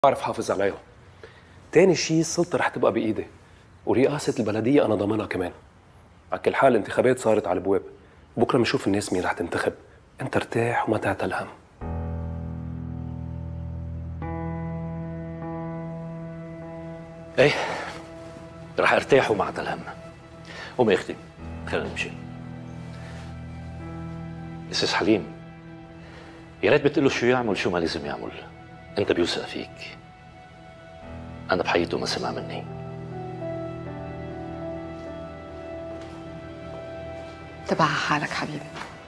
بعرف حافظ عليهم. تاني شيء السلطة رح تبقى بإيدي، ورئاسة البلدية أنا ضامنها كمان. على كل حال الانتخابات صارت على البواب، بكرة بنشوف الناس مين رح تنتخب. أنت ارتاح وما تعتل هم. ايه رح ارتاح وما اعتل هم. قوم يا اختي خلينا نمشي. استاذ حليم، يا ريت بتقول له شو يعمل شو ما لازم يعمل. انت بيوثق فيك. انا بحياته ما سمع مني. تبع حالك حبيبي.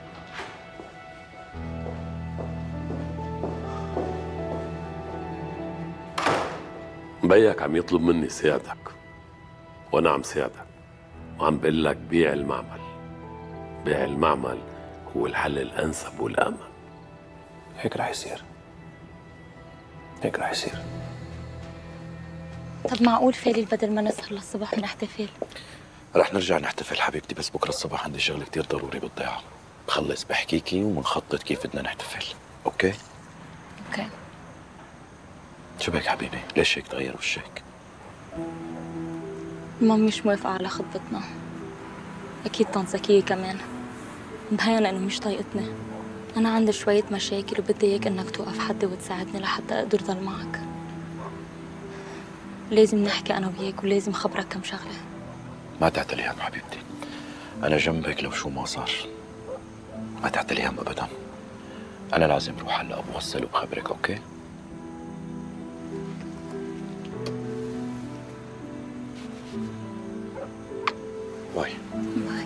بيك عم يطلب مني ساعدك، وانا عم ساعدك، وعم بقول لك بيع المعمل. بيع المعمل هو الحل الانسب والامن. هيك رح يصير، هيك رح يصير. طب معقول فالي بدل ما نسهر للصبح ونحتفل؟ رح نرجع نحتفل حبيبتي، بس بكره الصبح عندي شغل كتير ضروري بالضيعة. بخلص بحكيكي ومنخطط كيف بدنا نحتفل. اوكي؟ اوكي. شو بك حبيبي؟ ليش هيك تغير وشك؟ ماما مش موافقة على خطبتنا. أكيد طنط زكية كمان. مبين إنه مش طايقتني. أنا عندي شوية مشاكل وبدي إياك إنك توقف حدي وتساعدني لحتى أقدر ضل معك. لازم نحكي أنا وياك ولازم خبرك كم شغلة. ما تعتلي هم حبيبتي، أنا جنبك لو شو ما صار. ما تعتلي هم أبدا. أنا لازم روح هلا بوصل وبخبرك. أوكي؟ باي. باي.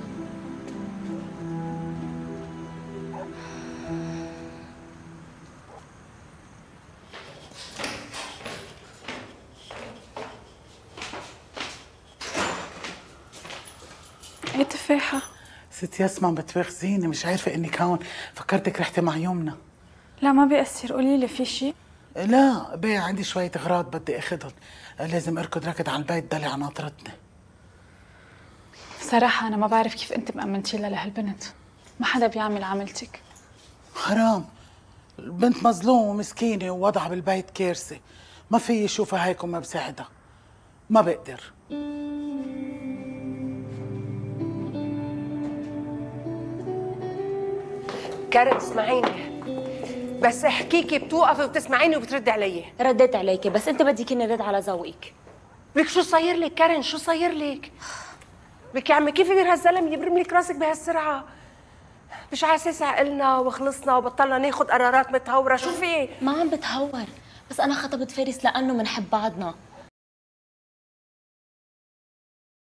ايه تفاحة؟ ست ياسمن بتواخذيني، مش عارفة انك هون، فكرتك رحتي مع يمنى. لا ما بيأثر، قولي لي في شيء؟ لا بيه، عندي شوية اغراض بدي اخذهم، لازم اركض ركض على البيت، دلع ناطرتني. صراحة أنا ما بعرف كيف أنت مأمنتي لها لهالبنت، ما حدا بيعمل عملتك. حرام، البنت مظلومة ومسكينة ووضعها بالبيت كارثة، ما في اشوفها هيك وما بساعدها، ما بقدر. كارن اسمعيني، بس احكيكي بتوقفي وبتسمعيني وبتردي علي. رديت عليكي بس أنت بدك إني رد على ذوقك. لك شو صاير لك كارن؟ شو صاير لك؟ لك يا عمي كيف يقدر هالزلم يبرم لك راسك بهالسرعة؟ مش على اساس عقلنا وخلصنا وبطلنا ناخذ قرارات متهورة. شو في؟ ما عم بتهور، بس أنا خطبت فارس لأنه منحب بعضنا.